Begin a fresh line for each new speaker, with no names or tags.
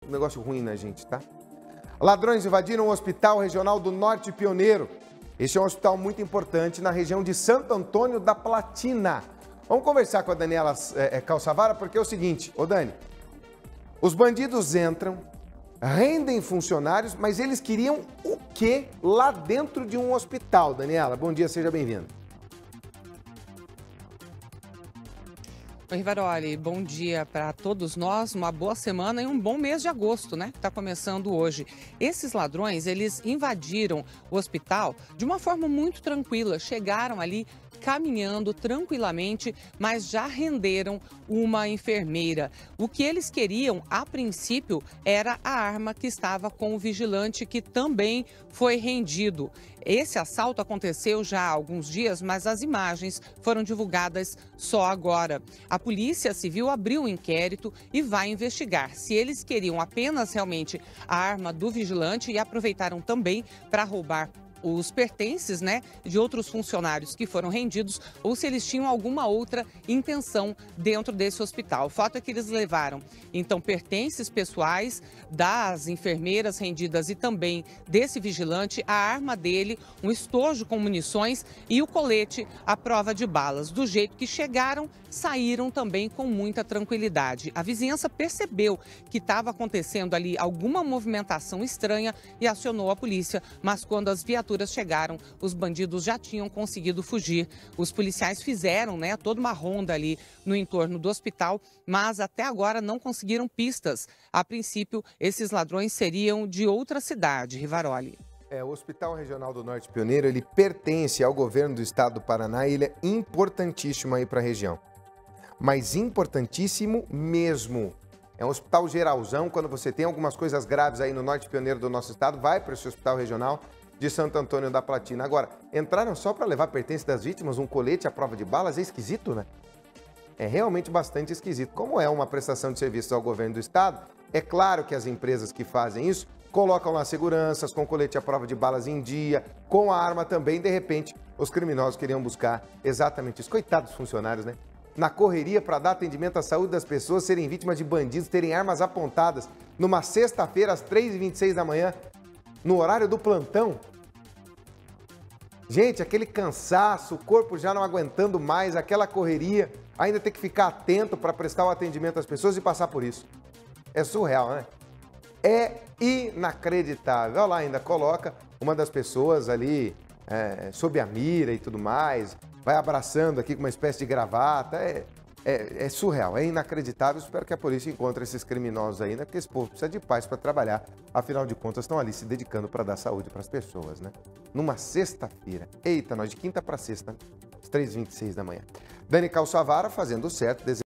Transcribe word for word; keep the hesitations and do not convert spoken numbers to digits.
um negócio ruim na gente, tá? Ladrões invadiram o Hospital Regional do Norte Pioneiro. Este é um hospital muito importante na região de Santo Antônio da Platina. Vamos conversar com a Daniela é, Calçavara, porque é o seguinte, ô Dani, os bandidos entram, rendem funcionários, mas eles queriam o quê lá dentro de um hospital? Daniela, bom dia, seja bem-vinda.
Oi, Rivaroli, bom dia para todos nós, uma boa semana e um bom mês de agosto, né? Que está começando hoje. Esses ladrões, eles invadiram o hospital de uma forma muito tranquila, chegaram ali caminhando tranquilamente, mas já renderam uma enfermeira. O que eles queriam, a princípio, era a arma que estava com o vigilante, que também foi rendido. Esse assalto aconteceu já há alguns dias, mas as imagens foram divulgadas só agora. A Polícia Civil abriu um inquérito e vai investigar se eles queriam apenas realmente a arma do vigilante e aproveitaram também para roubar os pertences, né, de outros funcionários que foram rendidos, ou se eles tinham alguma outra intenção dentro desse hospital. O fato é que eles levaram, então, pertences pessoais das enfermeiras rendidas e também desse vigilante, a arma dele, um estojo com munições e o colete à prova de balas. Do jeito que chegaram, saíram também com muita tranquilidade. A vizinhança percebeu que estava acontecendo ali alguma movimentação estranha e acionou a polícia, mas quando as viaturas chegaram, os bandidos já tinham conseguido fugir. Os policiais fizeram, né, toda uma ronda ali no entorno do hospital, mas até agora não conseguiram pistas. A princípio, esses ladrões seriam de outra cidade, Rivaroli.
É, o Hospital Regional do Norte Pioneiro, ele pertence ao governo do estado do Paraná e ele é importantíssimo aí para a região. Mas importantíssimo mesmo. É um hospital geralzão, quando você tem algumas coisas graves aí no Norte Pioneiro do nosso estado, vai para esse hospital regional de Santo Antônio da Platina. Agora, entraram só para levar pertences das vítimas, um colete à prova de balas, é esquisito, né? É realmente bastante esquisito. Como é uma prestação de serviços ao governo do estado, é claro que as empresas que fazem isso colocam lá seguranças, com colete à prova de balas em dia, com a arma também. De repente, os criminosos queriam buscar exatamente isso. Coitados dos funcionários, né? Na correria para dar atendimento à saúde das pessoas, serem vítimas de bandidos, terem armas apontadas numa sexta-feira, às três e vinte e seis da manhã, no horário do plantão. Gente, aquele cansaço, o corpo já não aguentando mais, aquela correria, ainda tem que ficar atento para prestar o atendimento às pessoas e passar por isso. É surreal, né? É inacreditável. Olha lá, ainda coloca uma das pessoas ali é, sob a mira e tudo mais, vai abraçando aqui com uma espécie de gravata. É, é, é surreal, é inacreditável. Espero que a polícia encontre esses criminosos ainda, porque esse povo precisa de paz para trabalhar. Afinal de contas, estão ali se dedicando para dar saúde para as pessoas, né? Numa sexta-feira. Eita, nós de quinta para sexta, às três e vinte e seis da manhã. Dani Calçavara fazendo certo.